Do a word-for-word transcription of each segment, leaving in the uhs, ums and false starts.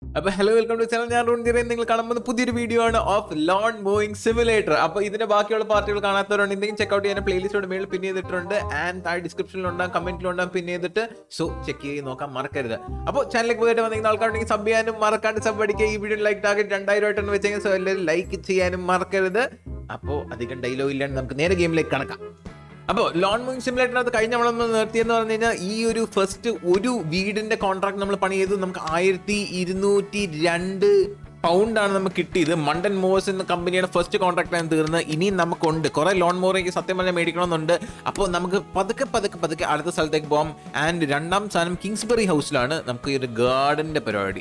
അപ്പോൾ hello welcome to channel. ഞാൻ റോൺജിറ. നിങ്ങൾ കാണുമ്പോൾ പുതിയൊരു വീഡിയോ ആണ് ഓഫ് ലോൺ മൂവിംഗ് സിമുലേറ്റർ. അപ്പോൾ ഇതിന്റെ ബാക്കിയുള്ള പാർട്ടികൾ കാണാത്തവരുണ്ട് എന്തെങ്കിലും ചെക്ക് ഔട്ട് ചെയ്യാൻ പ്ലേലിസ്റ്റോട് മേളിൽ പിൻ ചെയ്തിട്ടുണ്ട്. ആൻഡ് താഴെ ഡിസ്ക്രിപ്ഷനിലുണ്ടാകും, കമന്റിലുണ്ടാകും, പിൻ ചെയ്തിട്ട് സോ ചെക്ക് ചെയ്ത് നോക്കാൻ മറക്കരുത്. അപ്പോൾ ചാനലിലേക്ക് പോയിട്ട് വന്നിരിക്കുന്ന ആൾക്കാരുണ്ടെങ്കിൽ സബ് ചെയ്യാനും മറക്കാണ്ട് സബ് അടിക്കുക. ഈ വീഡിയോ ലൈക്ക് ടാർഗറ്റ് രണ്ടായിരം ആയിട്ടാണ് വെച്ചെങ്കിൽ സോ എല്ലാവരും ലൈക്ക് ചെയ്യാനും മറക്കരുത്. അപ്പോൾ അധികം ഡയലോഗ് ഇല്ലാണ്ട് നമുക്ക് നേരെ ഗെയിമിലേക്ക് കടക്കാം. അപ്പോൾ ലോൺ മൂവിംഗ് സിമുലേറ്ററിനകത്ത് കഴിഞ്ഞ നമ്മളൊന്ന് നിർത്തിയെന്ന് പറഞ്ഞു കഴിഞ്ഞാൽ ഈ ഒരു ഫസ്റ്റ് ഒരു വീടിന്റെ കോൺട്രാക്ട് നമ്മൾ പണി ചെയ്ത് നമുക്ക് ആയിരത്തി ഇരുന്നൂറ്റി രണ്ട് പൗണ്ടാണ് നമുക്ക് കിട്ടിയത്. മണ്ടൻ മോഴ്സ് എന്ന കമ്പനിയുടെ ഫസ്റ്റ് കോൺട്രാക്റ്റാണ് തീർന്നത്. ഇനിയും നമുക്കുണ്ട് കുറേ ലോൺ മോറേക്ക് സത്യം പറഞ്ഞാൽ മേടിക്കണമെന്നുണ്ട്. അപ്പോൾ നമുക്ക് പതുക്കെ പതുക്കെ പതുക്കെ അടുത്ത സ്ഥലത്തേക്ക് പോകാം. ആൻഡ് രണ്ടാം സാധനം കിങ്സ്ബറി ഹൗസിലാണ് നമുക്ക് ഈ ഒരു ഗാർഡന്റെ പരിപാടി.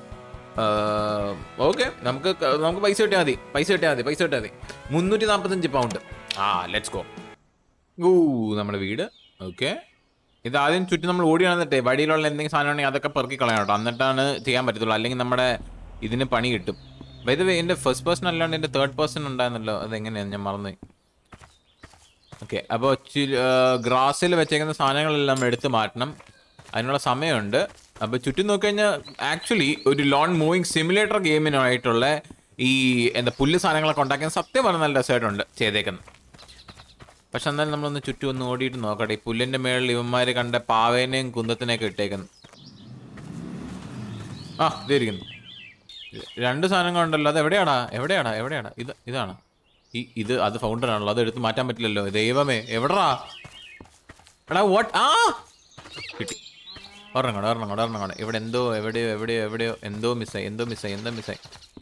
ഓക്കെ, നമുക്ക് നമുക്ക് പൈസ കിട്ടിയാൽ മതി പൈസ കിട്ടിയാൽ മതി പൈസ കിട്ടിയാൽ മതി മുന്നൂറ്റി നാൽപ്പത്തഞ്ച് പൗണ്ട്. ആ ലെറ്റ്സ് ഗോ. ഊ നമ്മുടെ വീട്. ഓക്കെ, ഇത് ആദ്യം ചുറ്റും നമ്മൾ ഓടി വന്നിട്ടേ വഴിയിലുള്ള എന്തെങ്കിലും സാധനം ഉണ്ടെങ്കിൽ അതൊക്കെ പെറുക്കി കളയണം കേട്ടോ, എന്നിട്ടാണ് ചെയ്യാൻ പറ്റത്തുള്ളൂ. അല്ലെങ്കിൽ നമ്മുടെ ഇതിന് പണി കിട്ടും. ബൈ ദ വേ എൻ്റെ ഫസ്റ്റ് പേഴ്സൺ അല്ലാണ്ട് എൻ്റെ തേർഡ് പേഴ്സൺ ഉണ്ടായിരുന്നല്ലോ, അതെങ്ങനെയാണ് ഞാൻ മറന്നു. ഓക്കെ, അപ്പോൾ ഗ്രാസിൽ വെച്ചേക്കുന്ന സാധനങ്ങളെല്ലാം എടുത്ത് മാറ്റണം, അതിനുള്ള സമയമുണ്ട്. അപ്പോൾ ചുറ്റും നോക്കിക്കഴിഞ്ഞാൽ ആക്ച്വലി ഒരു ലോൺ മൂവിങ് സിമുലേറ്റർ ഗെയിമിനായിട്ടുള്ള ഈ എന്താ പുല്ല് സാധനങ്ങളൊക്കെ ഉണ്ടാക്കാൻ സത്യം പറഞ്ഞാൽ നല്ല രസമായിട്ടുണ്ട് ചെയ്തേക്കുന്നത്. പക്ഷെ എന്നാലും നമ്മളൊന്ന് ചുറ്റും ഒന്ന് ഓടിയിട്ട് നോക്കട്ടെ. ഈ പുല്ലിൻ്റെ മേളിൽ ഇവന്മാർ കണ്ട പാവേനെയും കുന്തത്തിനെയൊക്കെ ഇട്ടേക്കുന്നു. ആ ഇതായിരിക്കുന്നു രണ്ട് സാധനങ്ങളുണ്ടല്ലോ. അത് എവിടെയാടാ എവിടെയാടാ എവിടെയാടാ ഇത് ഇതാണ് ഈ ഇത് അത് ഫൗണ്ടറാണല്ലോ, അത് എടുത്ത് മാറ്റാൻ പറ്റില്ലല്ലോ. ദൈവമേ എവിടെടാ എടാ വാട്ട്. ആ കിട്ടി. ഒരെണ്ണങ്ങോടെ ഒരെണ്ണങ്ങോടെ ഒരെണ്ണങ്ങോടെ ഇവിടെ എന്തോ എവിടെയോ എവിടെയോ എവിടെയോ എന്തോ മിസ്സായി എന്തോ മിസ്സായി എന്തോ മിസ്സായി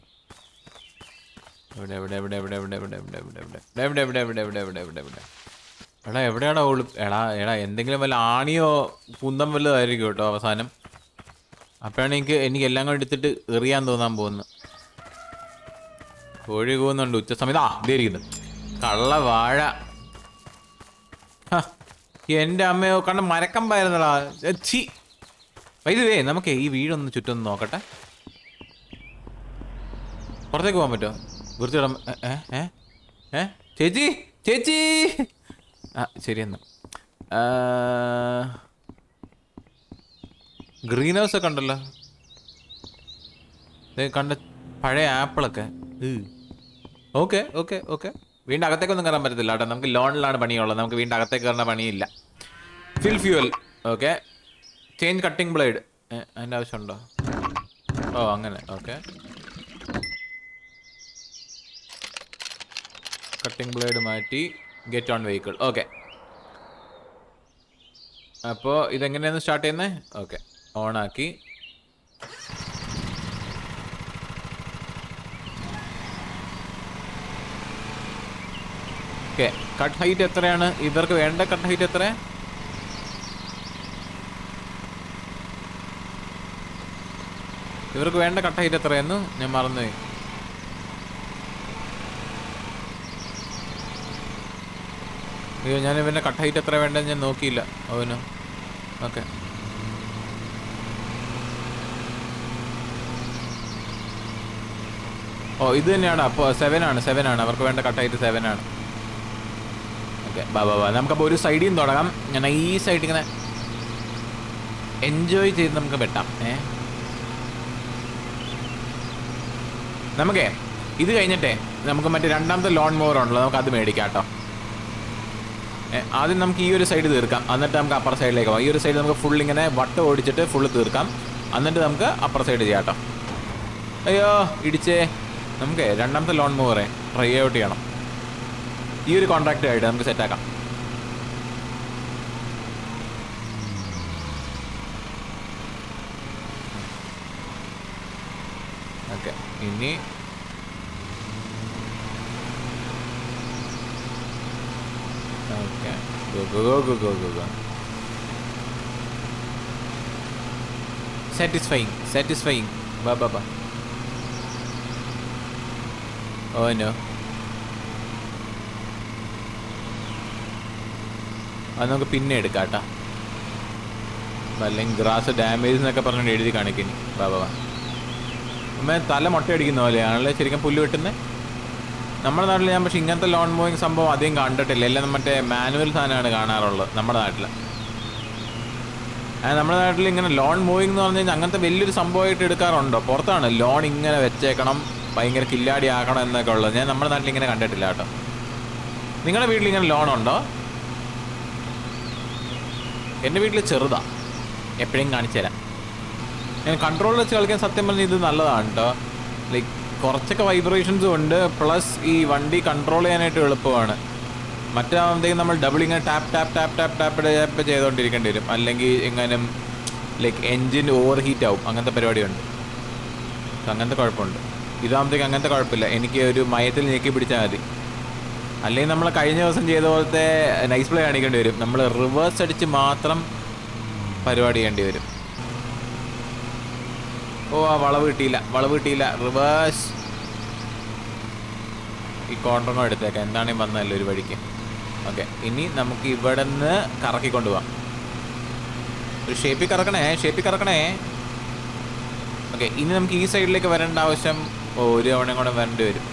എവിടെ എവിടെ എവിടെ എവിടെ എവിടെ എവിടെ എവിടെ എവിടെ എവിടെ എവിടെ എവിടെ എവിടെ എവിടെ എവിടെ എവിടെ എവിടെ എടാ എവിടെയാടാ ഓള്. എടാ എടാ എന്തെങ്കിലും വല്ല ആണിയോ കുന്തം വല്ലതായിരിക്കും കേട്ടോ അവസാനം. അപ്പോഴാണ് എനിക്ക് എനിക്ക് എല്ലാം കൂടെ എടുത്തിട്ട് എറിയാൻ തോന്നാൻ പോകുന്നത്. കോഴി പോകുന്നുണ്ട് ഉച്ച സമയത്ത്. ആ ഇതായിരിക്കുന്നു കള്ള വാഴ. എൻ്റെ അമ്മയോ കണ്ട മരക്കമ്പായിരുന്നടാ. ചി വൈദ്യുവേ നമുക്ക് ഈ വീടൊന്ന് ചുറ്റൊന്ന് നോക്കട്ടെ. പുറത്തേക്ക് പോകാൻ പറ്റുമോ? വൃത്തിയിടാൻ ഏ ഏ ഏ ചേച്ചി ചേച്ചി ആ ശരി എന്നാ. ഗ്രീൻ ഹൗസ് ഒക്കെ ഉണ്ടല്ലോ, കണ്ട പഴയ ആപ്പിളൊക്കെ. ഓക്കെ ഓക്കെ ഓക്കെ വീണ്ടും അകത്തേക്കൊന്നും കയറാൻ പറ്റത്തില്ല കേട്ടോ, നമുക്ക് ലോണിലാണ് പണിയുള്ളത്. നമുക്ക് വീണ്ടും അകത്തേക്ക് കയറുന്ന പണിയില്ല. Fill fuel. Okay, change cutting blade. അതിൻ്റെ ആവശ്യമുണ്ടോ? ഓ അങ്ങനെ. ഓക്കെ, കട്ടിംഗ് ബ്ലേഡ് മാറ്റി. Get on vehicle. ഓക്കെ, അപ്പോൾ ഇതെങ്ങനെയാണ് സ്റ്റാർട്ട് ചെയ്യുന്നത്? ഓക്കെ, ഓണാക്കി. ഓക്കെ, കട്ട് ഹൈറ്റ് എത്രയാണ് ഇവർക്ക് വേണ്ട? കട്ട് ഹൈറ്റ് എത്ര? ഇവർക്ക് വേണ്ട കട്ട് ഹൈറ്റ് എത്രയായിരുന്നു? ഞാൻ മറന്നുപോയി. അയ്യോ, ഞാൻ ഇവൻ്റെ കട്ട് ഹൈറ്റ് എത്ര വേണ്ടതെന്ന് ഞാൻ നോക്കിയില്ല അവന്. ഓക്കെ, ഓ ഇത് തന്നെയാണ്. അപ്പോൾ സെവൻ ആണ് സെവൻ ആണ് അവർക്ക് വേണ്ട കട്ട് ഹൈറ്റ് സെവൻ ആണ്. ഓക്കെ ബാ ബാ ബാ നമുക്കപ്പോൾ ഒരു സൈഡിൽ നിന്ന് തുടങ്ങാം. ഞാൻ ഈ സൈഡിൽ ഇങ്ങനെ എൻജോയ് ചെയ്ത് നമുക്ക് വെട്ടാം. ഏ നമുക്കേ ഇത് കഴിഞ്ഞിട്ടേ നമുക്ക് മറ്റേ രണ്ടാമത്തെ ലോൺ മോവർ ഉണ്ടല്ലോ, നമുക്ക് അത് മേടിക്കാം കേട്ടോ. ആദ്യം നമുക്ക് ഈ ഒരു സൈഡ് തീർക്കാം, എന്നിട്ട് നമുക്ക് അപ്പർ സൈഡിലേക്ക് പോകാം. ഈ ഒരു സൈഡ് നമുക്ക് ഫുൾ ഇങ്ങനെ വട്ടം ഓടിച്ചിട്ട് ഫുള്ള് തീർക്കാം, എന്നിട്ട് നമുക്ക് അപ്പർ സൈഡ് ചെയ്യാം കേട്ടോ. അയ്യോ ഇടിച്ചേ. നമുക്ക് രണ്ടാമത്തെ ലോൺ മൂവറെ ട്രൈ ഔട്ട് ചെയ്യണം. ഈ ഒരു കോൺട്രാക്റ്റ് ആയിട്ട് നമുക്ക് സെറ്റാക്കാം. ഓക്കെ, ഇനി okay go go go go go go go satisfying satisfying ba ba ba oh no അത് നമുക്ക് പിന്നെ എടുക്കാം കേട്ടോ. അല്ലെങ്കിൽ ഗ്രാസ് ഡാമേജ് എന്നൊക്കെ പറഞ്ഞിട്ട് എഴുതി കാണിക്കുന്നു. ബാ ബാ അമ്മ തല മുട്ട അടിക്കുന്ന പോലെയാണല്ലേ ശരിക്കും പുല്ല് വെട്ടുന്നത്. നമ്മുടെ നാട്ടിൽ ഞാൻ പക്ഷേ ഇങ്ങനത്തെ ലോൺ മൂവിങ് സംഭവം അധികം കണ്ടിട്ടില്ല. എല്ലാം മറ്റേ മാനുവൽ സാധനമാണ് കാണാറുള്ളത് നമ്മുടെ നാട്ടിൽ. നമ്മുടെ നാട്ടിൽ ഇങ്ങനെ ലോൺ മൂവിങ് എന്ന് പറഞ്ഞു കഴിഞ്ഞാൽ അങ്ങനത്തെ വലിയൊരു സംഭവമായിട്ട് എടുക്കാറുണ്ടോ? പുറത്താണ് ലോൺ ഇങ്ങനെ വെച്ചേക്കണം, ഭയങ്കര കില്ലാടി ആക്കണം എന്നൊക്കെ ഉള്ളത്. ഞാൻ നമ്മുടെ നാട്ടിൽ ഇങ്ങനെ കണ്ടിട്ടില്ല കേട്ടോ. നിങ്ങളുടെ വീട്ടിൽ ഇങ്ങനെ ലോൺ ഉണ്ടോ? എൻ്റെ വീട്ടിൽ ചെറുതാ, എപ്പോഴും കാണിച്ചു തരാം. ഞാൻ കൺട്രോളിൽ വെച്ച് കളിക്കാൻ സത്യം പറഞ്ഞാൽ ഇത് നല്ലതാണ് കേട്ടോ. ലൈക്ക് കുറച്ചൊക്കെ വൈബ്രേഷൻസും ഉണ്ട്, പ്ലസ് ഈ വണ്ടി കൺട്രോൾ ചെയ്യാനായിട്ട് എളുപ്പമാണ്. മറ്റാകുമ്പോഴത്തേക്കും നമ്മൾ ഡബിൾ ഇങ്ങനെ tap tap tap tap tap tap ചെയ്തുകൊണ്ടിരിക്കേണ്ടി വരും, അല്ലെങ്കിൽ എങ്ങനെ ലൈക്ക് എൻജിൻ ഓവർ ഹീറ്റ് ആവും, അങ്ങനത്തെ പരിപാടിയുണ്ട്. അങ്ങനത്തെ കുഴപ്പമുണ്ട്. ഇതാകുമ്പോഴത്തേക്ക് അങ്ങനത്തെ കുഴപ്പമില്ല, എനിക്ക് ഒരു മയത്തിൽ ഞെക്കി പിടിച്ചാൽ മതി. അല്ലെങ്കിൽ നമ്മൾ കഴിഞ്ഞ ദിവസം ചെയ്ത പോലത്തെ നൈസ് പ്ലേ കാണിക്കേണ്ടി വരും. നമ്മൾ റിവേഴ്സ് അടിച്ച് മാത്രം പരിപാടി ചെയ്യേണ്ടി വരും. ഓ ആ വളവ് കിട്ടിയില്ല, വളവ് കിട്ടിയില്ല, റിവേഴ്സ്. ഈ കോൺട്രങ്ങോ എടുത്തേക്കാം, എന്താണെങ്കിലും വന്നതല്ലോ ഒരു വഴിക്ക്. ഓക്കെ, ഇനി നമുക്ക് ഇവിടെ നിന്ന് കറക്കിക്കൊണ്ട് പോവാം. ഒരു ഷേപ്പിൽ കറക്കണേ, ഷേപ്പിൽ കറക്കണേ. ഓക്കെ, ഇനി നമുക്ക് ഈ സൈഡിലേക്ക് വരേണ്ട ആവശ്യം ഓ ഒരു തവണയും കൂടെ വരേണ്ടി വരും.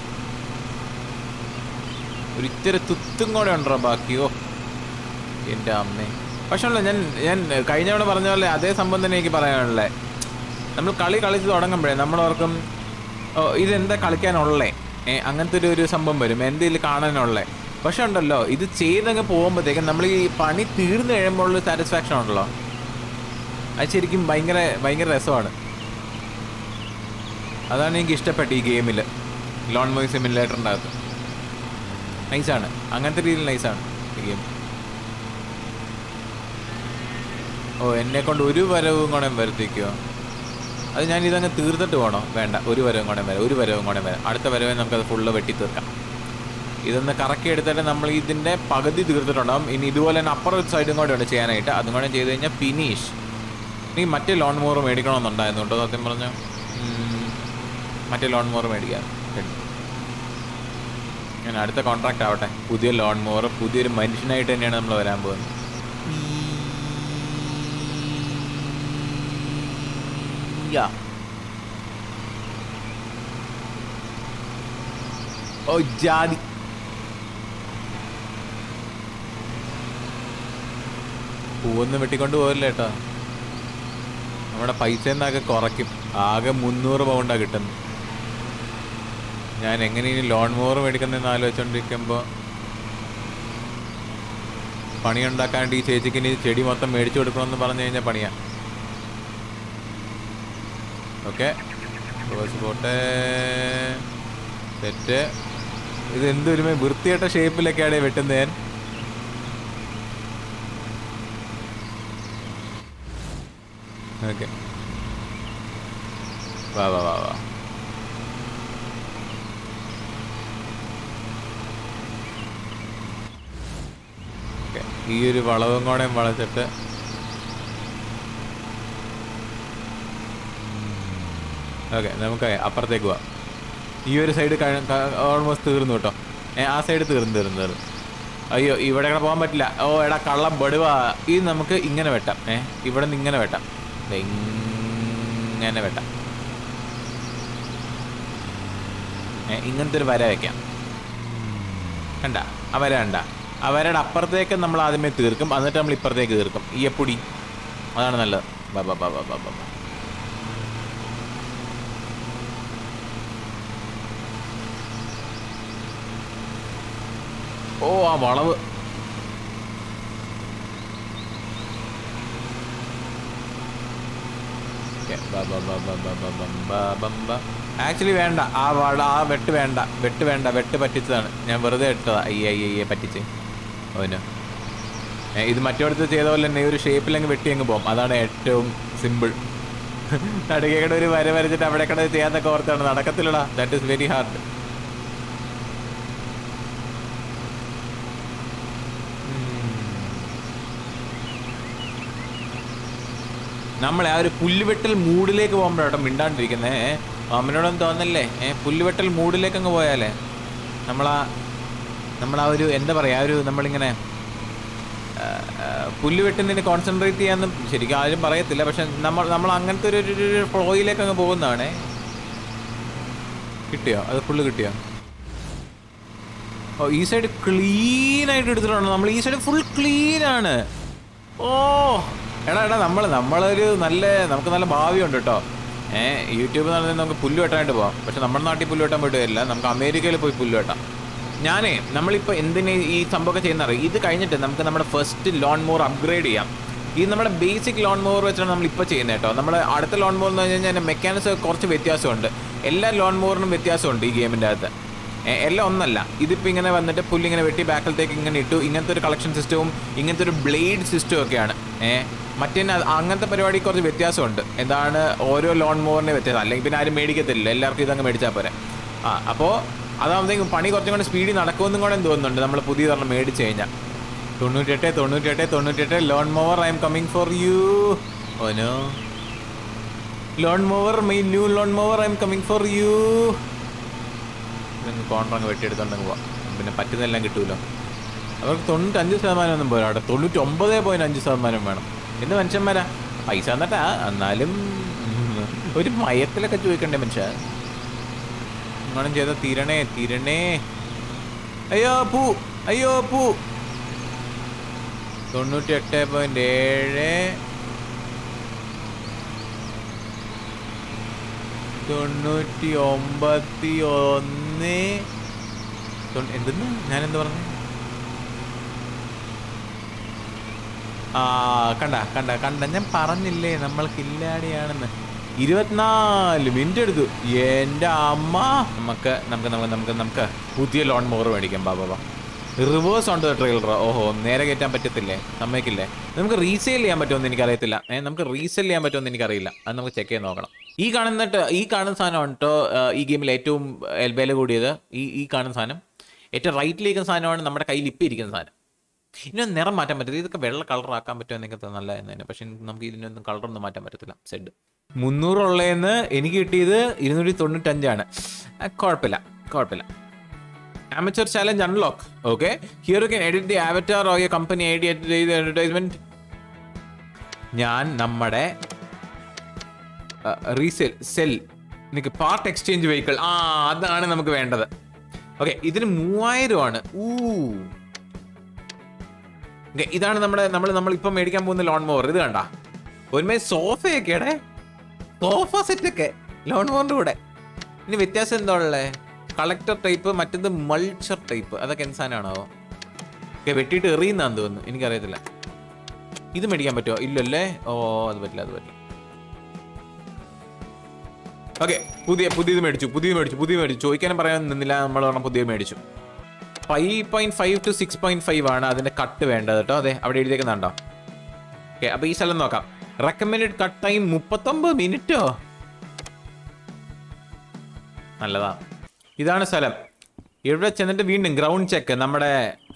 ഒരു ഇത്തിരി തുത്തും കൂടെ ഉണ്ടോ ബാക്കിയോ? എൻ്റെ അമ്മേ. പക്ഷേ ഉള്ള ഞാൻ ഞാൻ കഴിഞ്ഞ തവണ പറഞ്ഞ പോലെ അതേ സംഭവം തന്നെ എനിക്ക് പറയാനുള്ളത്. നമ്മൾ കളി കളിച്ച് തുടങ്ങുമ്പോഴേ നമ്മളോർക്കും ഇതെന്താ കളിക്കാനുള്ളേ, അങ്ങനത്തെ ഒരു ഒരു സംഭവം വരും, എന്തെങ്കിലും കാണാനുള്ളേ. പക്ഷെ ഉണ്ടല്ലോ, ഇത് ചെയ്തങ്ങ് പോകുമ്പോഴത്തേക്കും നമ്മൾ ഈ പണി തീർന്നു കഴിയുമ്പോഴുള്ള സാറ്റിസ്ഫാക്ഷൻ ഉണ്ടല്ലോ, അത് ശരിക്കും ഭയങ്കര ഭയങ്കര രസമാണ്. അതാണ് എനിക്ക് ഇഷ്ടപ്പെട്ട ഈ ഗെയിമിൽ, ലോൺ മൂവിങ് സിമുലേറ്ററിൻ്റെ അകത്ത്. നൈസാണ്, അങ്ങനത്തെ രീതിയിൽ നൈസാണ് ഈ ഗെയിം. ഓ എന്നെ കൊണ്ട് ഒരു വരവും കൂടെ വരുത്തിക്കോ. അത് ഞാൻ ഇതങ്ങ് തീർത്തിട്ട് പോകണോ? വേണ്ട, ഒരു വരവും കൂടെ വരാം, ഒരു വരവും കൂടെ വരാം. അടുത്ത വരവേ നമുക്കത് ഫുള്ള് വെട്ടി തീർക്കാം. ഇതൊന്ന് കറക്കി എടുത്തിട്ട് നമ്മൾ ഇതിൻ്റെ പകുതി തീർത്തിട്ടുണ്ടാകും. ഇനി ഇതുപോലെ തന്നെ അപ്പുറം സൈഡും കൂടെ ഉണ്ട് ചെയ്യാനായിട്ട്. അതും കൂടെ ചെയ്ത് കഴിഞ്ഞാൽ ഫിനിഷ്. ഇനി മറ്റേ ലോൺ മോർ മേടിക്കണമെന്നുണ്ടായിരുന്നു കേട്ടോ സത്യം പറഞ്ഞു. മറ്റേ ലോൺ മോർ മേടിക്കാം. ഞാൻ അടുത്ത കോൺട്രാക്റ്റ് ആവട്ടെ, പുതിയ ലോൺ മോർ, പുതിയൊരു മനുഷ്യനായിട്ട് തന്നെയാണ് നമ്മൾ വരാൻ പോകുന്നത്. ഓ ജാതി. പൂവൊന്നും വെട്ടിക്കൊണ്ട് പോകില്ല കേട്ടോ, നമ്മുടെ പൈസ എന്നൊക്കെ കുറയ്ക്കും. ആകെ മുന്നൂറ് പൗണ്ടാണ് കിട്ടുന്നത്. ഞാൻ എങ്ങനെ ഇനി ലോൺ മോർ മേടിക്കുന്നതെന്ന് ആലോചിച്ചുകൊണ്ടിരിക്കുമ്പോൾ പണിയുണ്ടാക്കാണ്ട് ഈ ചേച്ചിക്ക് ഇനി ചെടി മൊത്തം മേടിച്ചു കൊടുക്കണമെന്ന് പറഞ്ഞു കഴിഞ്ഞാൽ പണിയാ. ഓക്കെ, പോട്ടെ, സെറ്റ്. ഇത് എന്തൊരുമേ വൃത്തിയായിട്ട ഷേപ്പിലൊക്കെയാണ് വെട്ടുന്നത് ഞാൻ. ഓക്കെ, വാ വാ വാ വാ. ഓക്കെ, ഈ ഒരു വളവും കൂടെ വളച്ചിട്ട് ഓക്കെ നമുക്ക് അപ്പുറത്തേക്ക് പോവാം. ഈ ഒരു സൈഡ് ഓൾമോസ്റ്റ് തീർന്നു കേട്ടോ. ഏ ആ സൈഡ് തീർന്നു തീർന്നു തീർന്നു അയ്യോ, ഇവിടെ കൂടെ പോകാൻ പറ്റില്ല. ഓ എടാ കള്ളം ബടുവാ. ഇത് നമുക്ക് ഇങ്ങനെ വെട്ടാം. ഏ ഇവിടെ നിന്ന് ഇങ്ങനെ വെട്ടാം, ഇങ്ങനെ വെട്ടാം. ഏ ഇങ്ങനത്തെ ഒരു വര വയ്ക്കാം. കണ്ട ആ വര കണ്ട? ആ വരയുടെ അപ്പുറത്തേക്ക് നമ്മൾ ആദ്യമേ തീർക്കും, എന്നിട്ട് നമ്മൾ ഇപ്പുറത്തേക്ക് തീർക്കും. ഈ എപ്പൊടി അതാണ് നല്ലത്. ബാ ബാ ബാ ബാ ബാ. ഓ ആ വളവ്. ആക്ച്വലി വേണ്ട, ആ വള ആ വെട്ട് വേണ്ട, വെട്ട് വേണ്ട, വെട്ട് പറ്റിച്ചതാണ്. ഞാൻ വെറുതെ ഇട്ടതാ. അയ്യ അയ്യ അയ്യേ പറ്റിച്ച്. ഓനോ ഇത് മറ്റോടത്ത് ചെയ്ത പോലെ തന്നെ ഒരു ഷേപ്പിലങ്ങ് വെട്ടി അങ്ങ് പോകും. അതാണ് ഏറ്റവും സിമ്പിൾ. നടുകയുടെ ഒരു വര വരച്ചിട്ട് അവിടെ കട ചെയ്യാത്തൊക്കെ ഓർത്താണ് നടക്കത്തില്ലടാ. That is very hard. നമ്മളെ ആ ഒരു പുല്ലുവെട്ടൽ മൂഡിലേക്ക് പോകുമ്പോഴാട്ടോ മിണ്ടാണ്ടിരിക്കുന്നേ. അമ്മനോടൊന്നും തോന്നല്ലേ ഏഹ് പുല്ലുവെട്ടൽ മൂഡിലേക്ക് അങ്ങ് പോയാലേ നമ്മളാ നമ്മളാ ഒരു എന്താ പറയുക, ഒരു നമ്മളിങ്ങനെ പുല്ലുവെട്ടുന്നതിന് കോൺസെൻട്രേറ്റ് ചെയ്യാമെന്നും ശരിക്കും ആരും പറയത്തില്ല. പക്ഷെ നമ്മൾ നമ്മൾ അങ്ങനത്തെ ഒരു ഒരു ഫ്ലോയിലേക്ക് അങ്ങ് പോകുന്നതാണേ. കിട്ടിയോ? അത് ഫുള്ള് കിട്ടിയോ? ഓ ഈ സൈഡ് ക്ലീനായിട്ട് എടുത്തിട്ടുണ്ടോ നമ്മൾ? ഈ സൈഡ് ഫുൾ ക്ലീനാണ്. ഓ എടാ എടാ നമ്മൾ നമ്മളൊരു നല്ല നമുക്ക് നല്ല ഭാവിയുണ്ട് കേട്ടോ. ഏഹ് യൂട്യൂബ് നടന്ന് നമുക്ക് പുല്ല് വെട്ടാനായിട്ട് പോകാം. പക്ഷെ നമ്മുടെ നാട്ടിൽ പുല്ല് വെട്ടാൻ പോയിട്ട് വരില്ല. നമുക്ക് അമേരിക്കയിൽ പോയി പുല്ല് വെട്ടാം. ഞാനേ നമ്മളിപ്പോൾ എന്തിന് ഈ സംഭവമൊക്കെ ചെയ്യുന്ന അറിയാം. ഇത് കഴിഞ്ഞിട്ട് നമുക്ക് നമ്മുടെ ഫസ്റ്റ് ലോൺ മോർ അപ്ഗ്രേഡ് ചെയ്യാം. ഇത് നമ്മുടെ ബേസിക് ലോൺ മോർ വെച്ചാണ് നമ്മളിപ്പോൾ ചെയ്യുന്നത് കേട്ടോ. നമ്മുടെ അടുത്ത ലോൺ മോർ എന്ന് പറഞ്ഞു കഴിഞ്ഞാൽ മെക്കാനിക്സ് കുറച്ച് വ്യത്യാസമുണ്ട്. എല്ലാ ലോൺ മോറിനും വ്യത്യാസമുണ്ട് ഈ ഗെയിമിൻ്റെ അകത്ത്. എല്ലാം ഒന്നല്ല. ഇതിപ്പോൾ ഇങ്ങനെ വന്നിട്ട് പുല്ലിങ്ങനെ വെട്ടി ബാക്കിലത്തേക്ക് ഇങ്ങനെ ഇട്ടു. ഇങ്ങനത്തെ ഒരു കളക്ഷൻ സിസ്റ്റവും ഇങ്ങനത്തെ ഒരു ബ്ലേഡ് സിസ്റ്റവും ഒക്കെയാണ്. ഏഹ് മറ്റേ അങ്ങനത്തെ പരിപാടി കുറച്ച് വ്യത്യാസമുണ്ട്. എന്താണ് ഓരോ ലോൺ മോറിൻ്റെ വ്യത്യാസം. അല്ലെങ്കിൽ പിന്നെ ആരും മേടിക്കത്തില്ല, എല്ലാവർക്കും ഇതങ്ങ് മേടിച്ചാൽ പോരെ. ആ അപ്പോൾ അതാകുമ്പോഴത്തേക്കും പണി കുറച്ചും കൂടെ സ്പീഡിൽ നടക്കുമെന്നും കൂടെ തോന്നുന്നുണ്ട് നമ്മൾ പുതിയ തരണം മേടിച്ച് കഴിഞ്ഞാൽ. തൊണ്ണൂറ്റെട്ട് തൊണ്ണൂറ്റെട്ട് തൊണ്ണൂറ്റെട്ട് lawn mower I am coming for you. ഓനോ lawn mower my new lawn mower I am coming for you. ഇതൊന്ന് കോൺട്രങ്ങ് വെട്ടിയെടുത്തോണ്ടെങ്കിൽ പോവാം. പിന്നെ പറ്റുന്നതെല്ലാം കിട്ടുമല്ലോ. അവർക്ക് തൊണ്ണൂറ്റഞ്ച് ശതമാനം ഒന്നും പോരാ കേട്ടോ. തൊണ്ണൂറ്റി ഒമ്പത് പോയിൻറ്റ് അഞ്ച് ശതമാനം വേണം. എന്ത് മനുഷ്യന്മാരാ പൈസ എന്നിട്ടാ. എന്നാലും ഒരു മയത്തിലൊക്കെ ചോദിക്കണ്ടേ മനുഷ്യ. നിങ്ങളും ചെയ്ത തീരണേ തീരണേ. അയ്യോ പൂ അയ്യോ പൂ. തൊണ്ണൂറ്റി എട്ട് പോയിന്റ് ഏഴ് തൊണ്ണൂറ്റി ഒമ്പത്തി ഒന്ന്. എന്തെന്ന് ഞാനെന്ത് പറഞ്ഞു? ആ കണ്ട കണ്ട കണ്ട ഞാൻ പറഞ്ഞില്ലേ നമ്മൾ കില്ലാടിയാണെന്ന്. ഇരുപത്തിനാല് മിനിറ്റ് എടുത്തു എൻ്റെ അമ്മ. നമുക്ക് നമുക്ക് നമുക്ക് നമുക്ക് നമുക്ക് പുതിയ ലോൺ മോർ മേടിക്കാം. ബാ ബാ റിവേഴ്സ് ഉണ്ട് ട്രെയിലർ. ഓഹോ നേരെ കയറ്റാൻ പറ്റത്തില്ലേ? സമ്മതിക്കില്ലേ? നമുക്ക് റീസെയിൽ ചെയ്യാൻ പറ്റുമെന്ന് എനിക്കറിയത്തില്ല. ഏഹ് നമുക്ക് റീസെയിൽ ചെയ്യാൻ പറ്റുമെന്ന് എനിക്കറിയില്ല. അത് നമുക്ക് ചെക്ക് ചെയ്ത് നോക്കണം. ഈ കാണുന്നിട്ട് ഈ കാണുന്ന സാധനമാണ് കേട്ടോ ഈ ഗെയിമിൽ ഏറ്റവും വില കൂടിയത്. ഈ ഈ കാണുന്ന സാധനം ഏറ്റവും റൈറ്റിലിരിക്കുന്ന സാധനമാണ് നമ്മുടെ കയ്യിൽ ഇപ്പം ഇരിക്കുന്ന സാധനം. ഇതിനൊന്നും നിറം മാറ്റാൻ പറ്റത്തില്ല. ഇതൊക്കെ വെള്ള കളറാക്കാൻ പറ്റുമോ എന്നൊക്കെ നല്ലതെന്ന്. പക്ഷെ നമുക്ക് ഇതിനൊന്നും കളറൊന്നും മാറ്റാൻ പറ്റത്തില്ല. സെഡ് മുന്നൂറുള്ളതെന്ന് എനിക്ക് കിട്ടിയത് ഇരുന്നൂറ്റി തൊണ്ണൂറ്റഞ്ചാണ്. കുഴപ്പമില്ല കുഴപ്പമില്ല. Amateur challenge unlock. Okay. Here you can edit the avatar or your company I D at the advertisement. ഞാൻ നമ്മുടെ റീസെൽ സെൽ എനിക്ക് പാർട്ട് എക്സ്ചേഞ്ച് വെഹിക്കിൾ. ആ അതാണ് നമുക്ക് വേണ്ടത്. ഓക്കെ ഇതിന് മൂവായിരം ആണ്. ഊ ഓക്കെ ഇതാണ് നമ്മുടെ നമ്മൾ നമ്മളിപ്പം മേടിക്കാൻ പോകുന്ന ലോൺ മോവർ. ഇത് കണ്ട ഒരുമേ സോഫയൊക്കെയുടെ സോഫ സെറ്റൊക്കെ ലോൺ മോറിൻ്റെ കൂടെ. ഇനി വ്യത്യാസം എന്താ ഉള്ളത്? കളക്ടർ ടൈപ്പ്, മറ്റേത് മൾച്ചർ ടൈപ്പ്. അതൊക്കെ എന്ത് സാധനമാണോ? ഓക്കെ വെട്ടിയിട്ട് എറിയുന്നതാന്ന് തോന്നുന്നു. എനിക്കറിയത്തില്ല. ഇത് മേടിക്കാൻ പറ്റുമോ? ഇല്ലല്ലേ. ഓ അത് പറ്റില്ല അത് പറ്റില്ല. ഓക്കെ പുതിയ പുതിയത് മേടിച്ചു പുതിയത് മേടിച്ചു പുതിയത് മേടിച്ചു ചോദിക്കാനും പറയാൻ നിന്നില്ല. നമ്മൾ പറഞ്ഞാൽ പുതിയത് മേടിച്ചു. Five point five to six point five ആണ് അതിൻ്റെ കട്ട് വേണ്ടത് കേട്ടോ. അതെ അവിടെ എഴുതിയേക്കുന്നുണ്ടോ? ഓക്കെ അപ്പോൾ ഈ സ്ഥലം നോക്കാം. റെക്കമെൻഡഡ് കട്ട് ടൈം മുപ്പത്തൊമ്പത് മിനിറ്റോ? നല്ലതാ. ഇതാണ് സ്ഥലം. ഇവിടെ ചെന്നിട്ട് വീണ്ടും ഗ്രൗണ്ട് ചെക്ക്. നമ്മുടെ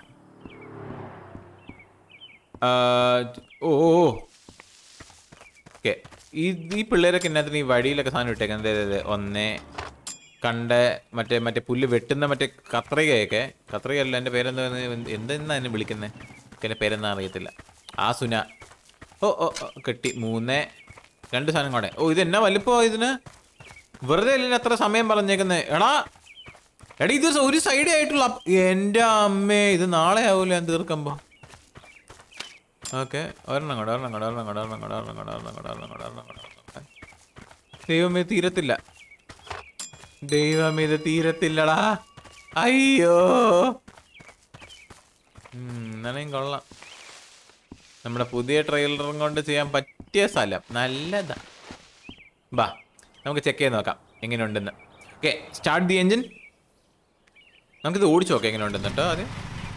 ഓ ഓക്കെ ഈ ഈ പിള്ളേരൊക്കെ എന്നാത്തിന് ഈ വഴിയിലൊക്കെ സാധനം ഇട്ടേക്കുന്നത്? അതെ അതെ ഒന്നേ കണ്ട മറ്റേ മറ്റേ പുല്ല് വെട്ടുന്ന മറ്റേ കത്രികയൊക്കെ. കത്രികയല്ല എൻ്റെ പേരെന്താ എന്തെന്നാ എന്നെ വിളിക്കുന്നത്? എൻ്റെ പേരെന്താ അറിയത്തില്ല. ആ സുന. ഓ ഓ കെട്ടി മൂന്ന് രണ്ട് സാധനം കൂടെ. ഓ ഇത് എന്നാ വലിപ്പോ ഇതിന്? വെറുതെ അല്ലേ അത്ര സമയം പറഞ്ഞേക്കുന്നത്? എടാ എടാ ഇത് ഒരു സൈഡേ ആയിട്ടുള്ള. എൻ്റെ അമ്മേ ഇത് നാളെ ആവൂല ഞാൻ തീർക്കുമ്പോൾ. ഓക്കെ ഒരെണ്ണം കൂടെ ഒരെണ്ണം കൂടെ ഒരെണ്ണം കൂടെ ഒരെണ്ണം കൂടെ ഒരെണ്ണം കൂടെ ഒരെണ്ണം കൂടെ ഒരെണ്ണം കൂടെ ഒരെണ്ണം കൂടെ. ദൈവമേ തീരത്തില്ല. ദൈവമേ ഇത് തീരത്തില്ലടാ. അയ്യോ എന്നാലും കൊള്ളാം. നമ്മുടെ പുതിയ ട്രെയിലറും കൊണ്ട് ചെയ്യാൻ പറ്റിയ സ്ഥലം നല്ലതാ. ബാ നമുക്ക് ചെക്ക് ചെയ്ത് നോക്കാം എങ്ങനെയുണ്ടെന്ന്. Okay start the engine. നമുക്കിത് ഓടിച്ചു നോക്കാം എങ്ങനെ ഉണ്ടെന്ന് കേട്ടോ. അത്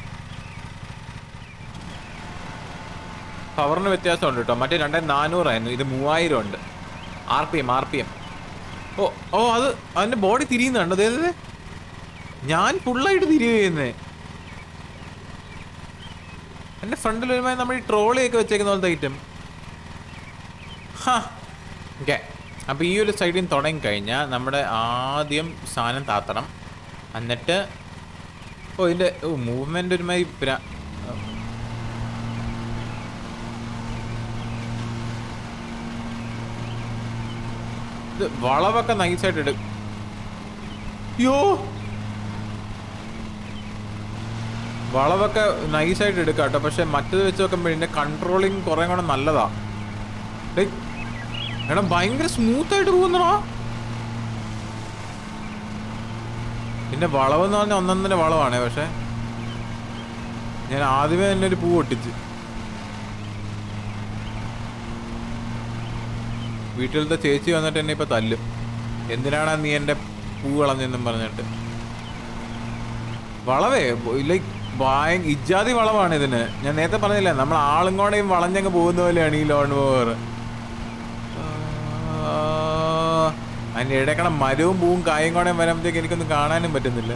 പവറിന് വ്യത്യാസമുണ്ട് കേട്ടോ. മറ്റേ രണ്ടായിരത്തി നാനൂറായിരുന്നു, ഇത് മൂവായിരം ഉണ്ട്. R P M R P M. ഓ ഓ അത് അതിൻ്റെ ബോഡി തിരിയുന്നുണ്ട്. അതായത് ഞാൻ ഫുള്ളായിട്ട് തിരിയുന്നേ. എൻ്റെ ഫ്രണ്ടിൽ വരുമ്പോൾ നമ്മൾ ഈ ട്രോളിയൊക്കെ വെച്ചേക്കുന്ന പോലത്തെ ഐറ്റം. ഹാ ഓക്കെ അപ്പോൾ ഈ ഒരു സൈഡിൽ നിന്ന് തുടങ്ങി കഴിഞ്ഞാൽ നമ്മുടെ ആദ്യം സാധനം താത്തണം. എന്നിട്ട് ഓ ഇതിൻ്റെ ഓ മൂവ്മെൻ്റ് ഒരുമാതിരി പിന്നെ ഇത് വളവൊക്കെ നൈസായിട്ട് എടുക്കും. യോ വളവൊക്കെ നൈസായിട്ട് എടുക്കാം കേട്ടോ. പക്ഷെ മറ്റത് വെച്ച് നോക്കുമ്പോൾ ഇതിൻ്റെ കൺട്രോളിങ് കുറേ കൂടെ നല്ലതാണ്. എടാ ഭയങ്കര സ്മൂത്ത് ആയിട്ട് പോകുന്നടാ. പിന്നെ വളവെന്ന് പറഞ്ഞാൽ ഒന്നൊന്നര വളവാണേ. പക്ഷെ ഞാൻ ആദ്യമേ തന്നെ ഒരു പൂ പൊട്ടിച്ച്. വീട്ടിലത്തെ ചേച്ചി വന്നിട്ട് എന്നെ ഇപ്പൊ തല്ലും. എന്തിനാണ് നീ എൻ്റെ പൂ കളഞ്ഞെന്നും പറഞ്ഞിട്ട്. വളവേ ലൈക്ക് ഭയ ഇജാതി വളവാണ് ഇതിന്. ഞാൻ നേരത്തെ പറഞ്ഞില്ല, നമ്മൾ ആളും കൂടെയും വളഞ്ഞങ്ങ് പോകുന്ന പോലെയാണ് ഈ ലോൺ മോവർ. അതിൻ്റെ ഇടയ്ക്കണ മരവും പൂവും കായും കൂടെയും വരുമ്പോഴത്തേക്ക് എനിക്കൊന്നും കാണാനും പറ്റുന്നില്ല.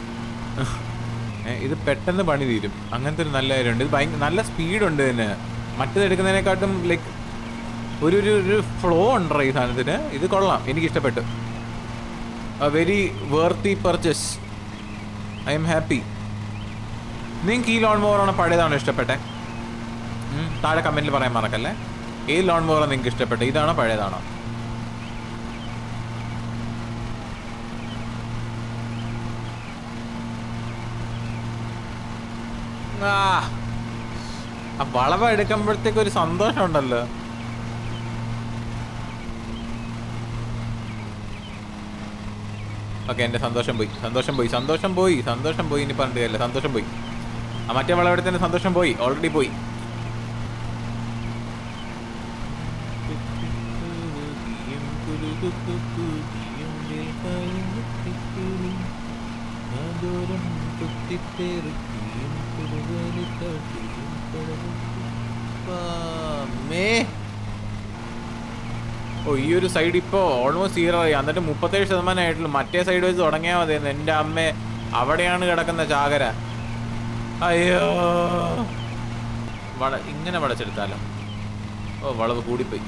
ഇത് പെട്ടെന്ന് പണി തീരും, അങ്ങനത്തെ ഒരു നല്ല കാര്യമുണ്ട്. ഇത് ഭയങ്കര നല്ല സ്പീഡുണ്ട് ഇതിന്. മറ്റേത് എടുക്കുന്നതിനെക്കാട്ടും ലൈക്ക് ഒരു ഒരു ഫ്ലോ ഉണ്ട് ഈ സാധനത്തിന്. ഇത് കൊള്ളാം, എനിക്കിഷ്ടപ്പെട്ടു. Very worthy purchase. I am happy. നിങ്ങൾക്ക് ഈ ലോൺ മോവറാണോ പഴയതാണോ ഇഷ്ടപ്പെട്ടെ? താഴെ കമൻറ്റിൽ പറയാൻ മറക്കല്ലേ. ഏത് ലോൺ മോവറാണ് നിങ്ങൾക്ക് ഇഷ്ടപ്പെട്ടെ? ഇതാണോ പഴയതാണോ? ആ വളവ എടുക്കുമ്പോഴത്തേക്ക് ഒരു സന്തോഷം ഉണ്ടല്ലോ. ഓക്കെ, എൻ്റെ സന്തോഷം പോയി, സന്തോഷം പോയി, സന്തോഷം പോയി, സന്തോഷം പോയി. ഇനി പറഞ്ഞിട്ട് കാര്യമില്ല, സന്തോഷം പോയി. ആ മറ്റേ വളവെടുത്തതിൻ്റെ സന്തോഷം പോയി, ഓൾറെഡി പോയി. ഓ ഈ ഒരു സൈഡ് ഇപ്പോൾ ഓൾമോസ്റ്റ് സീറോ ആയി. എന്നിട്ട് മുപ്പത്തേഴ് ശതമാനം ആയിട്ടുള്ളൂ. മറ്റേ സൈഡ് വെച്ച് തുടങ്ങിയാൽ മതിയെന്ന്. എൻ്റെ അമ്മ അവിടെയാണ് കിടക്കുന്ന ചാകര. അയ്യോ, വള ഇങ്ങനെ വളച്ചെടുത്താലോ? ഓ വളവ് കൂടിപ്പോയി.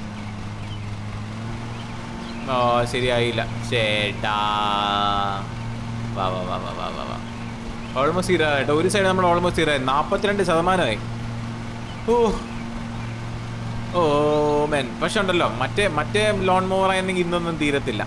ഓ ശരിയായില്ല ചേട്ടാ. വാ വാ വാ വാ വാ വാ വാ ഓൾമോസ്റ്റ് സീറോ ആയിട്ട്. ഒരു സൈഡ് നമ്മൾ ഓൾമോസ്റ്റ് സീറോ ആയി. നാൽപ്പത്തിരണ്ട് ശതമാനമായി. Oh oh man. പക്ഷെ ഉണ്ടല്ലോ, മറ്റേ മറ്റേ ലോൺ മോവർ ആയിരുന്നെങ്കിൽ ഇന്നൊന്നും തീരത്തില്ല.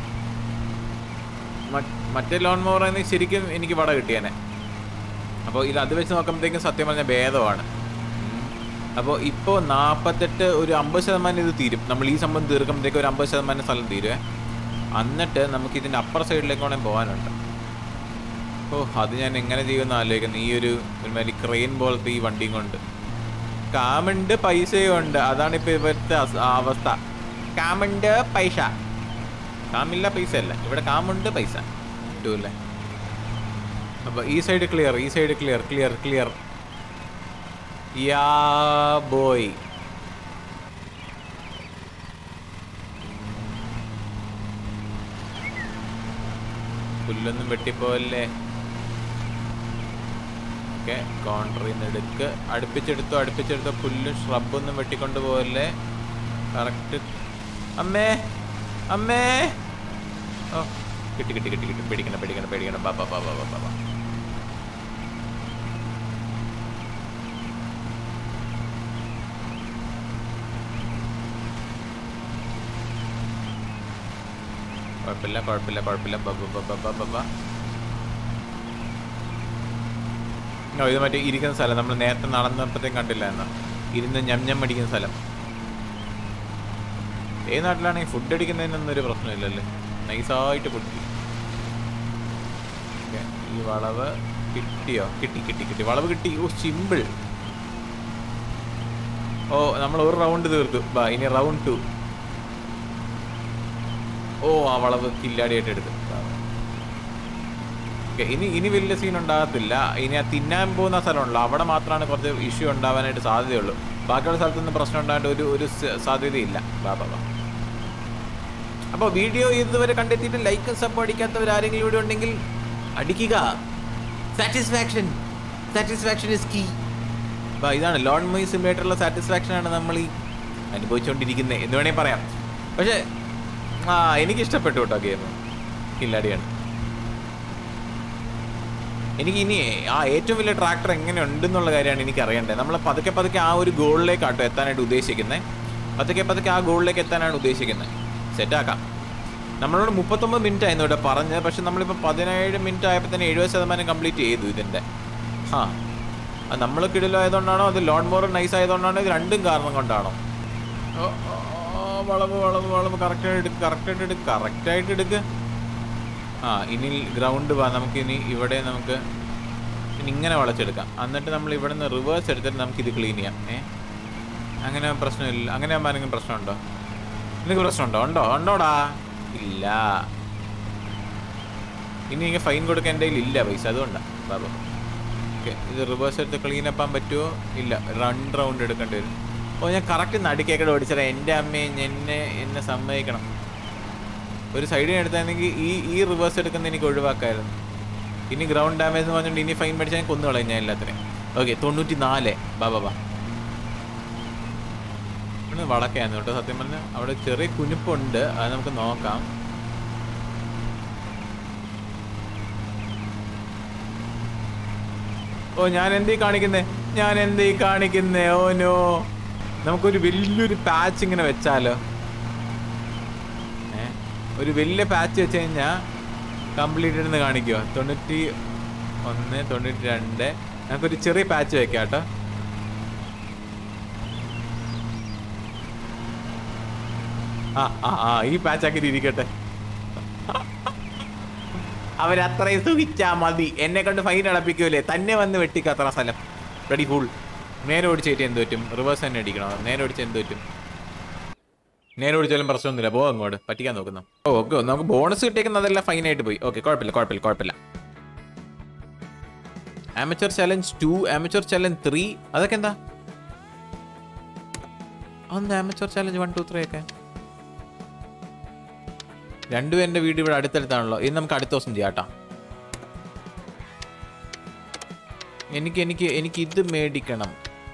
മറ്റേ ലോൺ മോവർ ആയിരുന്നെങ്കിൽ ശരിക്കും എനിക്ക് വട കിട്ടിയേനെ. അപ്പോൾ ഇത് അത് വെച്ച് നോക്കുമ്പോഴത്തേക്കും സത്യം പറഞ്ഞാൽ ഭേദമാണ്. അപ്പോൾ ഇപ്പോൾ നാൽപ്പത്തെട്ട് ഒരു അമ്പത് ശതമാനം ഇത് തീരും. നമ്മൾ ഈ സംഭവം തീർക്കുമ്പോഴത്തേക്ക് ഒരു അമ്പത് ശതമാനം സ്ഥലം തീരുവേ. എന്നിട്ട് നമുക്ക് ഇതിൻ്റെ അപ്പർ സൈഡിലേക്ക് വേണമെങ്കിൽ പോകാനുണ്ട്. ഓ അത് ഞാൻ എങ്ങനെ ചെയ്യുമെന്ന് ആലോചിക്കുന്നു. ഈ ഒരു ഒരുമാതിരി ക്രെയിൻ പോലത്തെ ഈ വണ്ടിയും കൊണ്ട്. കാമുണ്ട്, പൈസയും ഉണ്ട്. അതാണ് ഇപ്പോൾ ഇവിടുത്തെ അവസ്ഥ. കാമുണ്ട്, പൈസ. കാമില്ല, പൈസ അല്ല. ഇവിടെ കാമുണ്ട്, പൈസ കിട്ടൂല്ലേ. അപ്പോൾ ഈ സൈഡ് ക്ലിയർ, ഈ side clear, clear clear. Yeah boy. പുല്ലൊന്നും വെട്ടിപ്പോവല്ലേ. ഓക്കെ, കോൺട്രിൽ നിന്ന് എടുക്ക്. അടുപ്പിച്ചെടുത്തോ അടുപ്പിച്ചെടുത്തോ പുല്ലും ഷ്രബൊന്നും വെട്ടിക്കൊണ്ട് പോവല്ലേ. കറക്റ്റ്. അമ്മേ അമ്മേ. ഓ കിട്ടി കിട്ടി കിട്ടി കിട്ടി. പേടിക്കണം പേടിക്കണം പേടിക്കണം. ബാബാ ബാബാ ബാബാ ബാബാ. കുഴപ്പമില്ല കുഴപ്പമില്ല കുഴപ്പമില്ല. ബബ. ഓ ഇത് മറ്റേ ഇരിക്കുന്ന സ്ഥലം. നമ്മൾ നേരത്തെ നടന്നപ്പോഴത്തേക്കും കണ്ടില്ല എന്നാ. ഇരുന്ന് ഞം ഞം അടിക്കുന്ന സ്ഥലം. ഏത് നാട്ടിലാണെങ്കിൽ ഫുഡ് അടിക്കുന്നതിനൊന്നും ഒരു പ്രശ്നമില്ലല്ലേ. നൈസായിട്ട് പൊട്ടി. ഓക്കെ, ഈ വളവ് കിട്ടിയോ? കിട്ടി കിട്ടി കിട്ടി. വളവ് കിട്ടി. ഓ സിമ്പിൾ. ഓ നമ്മൾ ഒരു റൗണ്ട് തീർത്തു. ബാ ഇനി റൗണ്ട് ടു. ഓ ആ വളവ് കില്ലാടിയായിട്ട് എടുത്ത്. ഓക്കെ, ഇനി ഇനി വലിയ സീൻ ഉണ്ടാകത്തില്ല. ഇനി ആ തിന്നാൻ പോകുന്ന സ്ഥലമുണ്ടല്ലോ, അവിടെ മാത്രമാണ് കുറച്ച് ഇഷ്യൂ ഉണ്ടാവാനായിട്ട് സാധ്യതയുള്ളൂ. ബാക്കിയുള്ള സ്ഥലത്തൊന്നും പ്രശ്നം ഉണ്ടായിട്ട് ഒരു ഒരു സാധ്യതയില്ല. ബാ ബാ ബാ. അപ്പോൾ വീഡിയോ ഇതുവരെ കണ്ടെത്തിയിട്ട് ലൈക്കും സബ് അടിക്കാത്തവർ ആരെങ്കിലും ഇവിടെ ഉണ്ടെങ്കിൽ അടിക്കുക. Satisfaction satisfaction is key. ബാ ഇതാണ് ലോൺ മോയിങ് സിമുലേറ്ററിലെ സാറ്റിസ്ഫാക്ഷനാണ് നമ്മൾ ഈ അനുഭവിച്ചുകൊണ്ടിരിക്കുന്നത് എന്ന് വേണമെങ്കിൽ പറയാം. പക്ഷേ ആ എനിക്കിഷ്ടപ്പെട്ടു കേട്ടോ ഗെയിം. കില്ലാടിയാണ്. എനിക്ക് ഇനി ആ ഏറ്റവും വലിയ ട്രാക്ടർ എങ്ങനെ ഉണ്ടെന്നുള്ള കാര്യമാണ് എനിക്ക് അറിയേണ്ടത്. നമ്മൾ പതുക്കെ പതുക്കെ ആ ഒരു ഗോളിലേക്കാട്ടോ എത്താനായിട്ട് ഉദ്ദേശിക്കുന്നത്. പതുക്കെ പതുക്കെ ആ ഗോളിലേക്ക് എത്താനാണ് ഉദ്ദേശിക്കുന്നത്. സെറ്റാക്കാം. നമ്മളോട് മുപ്പത്തൊമ്പത് മിനിറ്റ് ആയിരുന്നു ഇവിടെ പറഞ്ഞത്. പക്ഷെ നമ്മളിപ്പോൾ പതിനേഴ് മിനിറ്റ് ആയപ്പോൾ തന്നെ എഴുപത് ശതമാനം കംപ്ലീറ്റ് ചെയ്തു ഇതിൻ്റെ. ആ അത് നമ്മൾ കിടിലായതുകൊണ്ടാണോ അത് ലോൺ മോർ നൈസ് ആയതുകൊണ്ടാണോ ഇത് രണ്ടും കാരണം കൊണ്ടാണോ? വളവ് വളവ് വളവ് കറക്റ്റായിട്ട് എടുക്ക് കറക്റ്റായിട്ട് എടുക്ക് കറക്റ്റായിട്ട് എടുക്ക്. ആ ഇനി ഗ്രൗണ്ട് വാ, നമുക്ക് ഇനി ഇവിടെ നമുക്ക് ഇനി ഇങ്ങനെ വളച്ചെടുക്കാം. എന്നിട്ട് നമ്മൾ ഇവിടെ നിന്ന് റിവേഴ്സ് എടുത്തിട്ട് നമുക്ക് ഇത് ക്ലീൻ ചെയ്യാം. ഏ അങ്ങനെ പ്രശ്നമില്ല. അങ്ങനെ ആകുമ്പോൾ ആരെങ്കിലും പ്രശ്നമുണ്ടോ? നിനക്ക് പ്രശ്നമുണ്ടോ? ഉണ്ടോ? ഉണ്ടോടാ? ഇല്ല. ഇനി എനിക്ക് ഫൈൻ കൊടുക്കാൻ എൻ്റെ കയ്യിൽ ഇല്ല പൈസ, അതുകൊണ്ടാണ് ബാബു. ഓക്കെ, ഇത് റിവേഴ്സ് എടുത്ത് ക്ലീൻ അപ്പാൻ പറ്റുമോ? ഇല്ല, രണ്ട് റൗണ്ട് എടുക്കേണ്ടി വരും. ഓ ഞാൻ കറക്റ്റ് നടുക്കേക്കടെ ഓടിച്ചാൽ എൻ്റെ അമ്മയെ എന്നെ എന്നെ സമ്മതിക്കണം. ഒരു സൈഡിൽ എടുത്തായിരുന്നെങ്കിൽ ഈ ഈ റിവേഴ്സ് എടുക്കുന്ന എനിക്ക് ഒഴിവാക്കായിരുന്നു. ഇനി ഗ്രൗണ്ട് ഡാമേജ് എന്ന് പറഞ്ഞുകൊണ്ട് ഇനി ഫൈൻ മേടിച്ചാൽ കൊന്നു കളയും ഞാൻ എല്ലാത്തിനും. ഓക്കെ, തൊണ്ണൂറ്റി നാല് ബാ ബാ ബാ ഇവിടെ വളക്കായിരുന്നു കേട്ടോ. സത്യം പറഞ്ഞാൽ അവിടെ ചെറിയ കുനിപ്പുണ്ട്, അത് നമുക്ക് നോക്കാം. ഓ ഞാൻ എന്തീ കാണിക്കുന്നേ, ഞാൻ എന്തീ കാണിക്കുന്നേ? ഓ നോ, നമുക്കൊരു വലിയൊരു പാച്ച് ഇങ്ങനെ വെച്ചാലോ? ഏ ഒരു വലിയ പാച്ച് വെച്ച് കഴിഞ്ഞാൽ കംപ്ലീറ്റ് ഇരുന്ന് കാണിക്കുമോ? തൊണ്ണൂറ്റി ഒന്ന് തൊണ്ണൂറ്റി രണ്ട് നമുക്കൊരു ചെറിയ പാച്ച് വെക്കാം കേട്ടോ. ആ ആ ആ ഈ പാച്ചാക്കി ഇരിക്കട്ടെ. അവരത്രയും സുഖിച്ചാ മതി, എന്നെ കൊണ്ട് ഫൈൻ അടപ്പിക്കൂലേ? തന്നെ വന്ന് വെട്ടിക്കത്ര സ്ഥലം. Ready full. നേരെ ഓടിച്ചേറ്റ് എന്ത് പറ്റും? റിവേഴ്സ് തന്നെ അടിക്കണോ? നേരെ ഓടിച്ച് എന്ത് പറ്റും? നേരെ ഓടിച്ചാലും പ്രശ്നമൊന്നുമില്ല, പോ അങ്ങോട്ട്. പറ്റിക്കാൻ നോക്കുന്നു. ഓക്കെ, നമുക്ക് ബോണസ് കിട്ടിയേക്കുന്നതെല്ലാം ഫൈനായിട്ട് പോയി. ഓക്കെ, കുഴപ്പമില്ല കുഴപ്പമില്ല കുഴപ്പമില്ല. Amateur challenge two, amateur challenge three, അതൊക്കെ എന്താ? അന്ന് amateur challenge one two three ഒക്കെ രണ്ടുപേരുടെ വീട് ഇവിടെ അടുത്തടുത്താണല്ലോ. ഇത് നമുക്ക് അടുത്ത ദിവസം ചെയ്യാം കേട്ടോ. എനിക്ക് എനിക്ക് എനിക്ക് ഇത് മേടിക്കണം.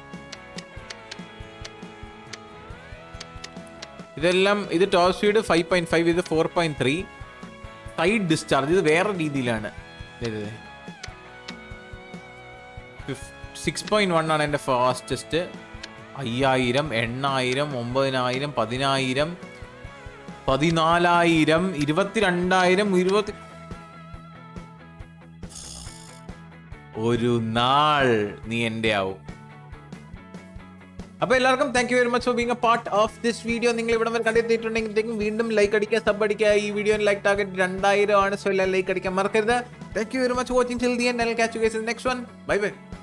ഇതെല്ലാം ഇത് top speed five point five, ഇത് four point three. Side discharge ഇത് വേറെ രീതിയിലാണ്. സിക്സ് പോയിന്റ് വൺ ആണ് എൻ്റെ ഫാസ്റ്റസ്റ്റ്. അയ്യായിരം, എണ്ണായിരം, ഒമ്പതിനായിരം, പതിനായിരം, പതിനാലായിരം, ഇരുപത്തിരണ്ടായിരം, ഇരുപത്തി ഒരു നാൾ നീ എൻ്റെ ആവും. അപ്പൊ എല്ലാവർക്കും thank you very much for being a part of this video. നിങ്ങൾ ഇവിടെ വരെ കണ്ടെത്തിയിട്ടുണ്ടെങ്കിൽ വീണ്ടും ലൈക്ക് അടിക്കുക, സബ് അടിക്കുക. ഈ വീഡിയോ ലൈക്ക് ടാർഗറ്റ് രണ്ടായിരം ആണ്, സോ എല്ലാം ലൈക്ക് അടിക്കാൻ മറക്കരുത്. Thank you very much watching till the end. I will catch you guys in next one. Bye by.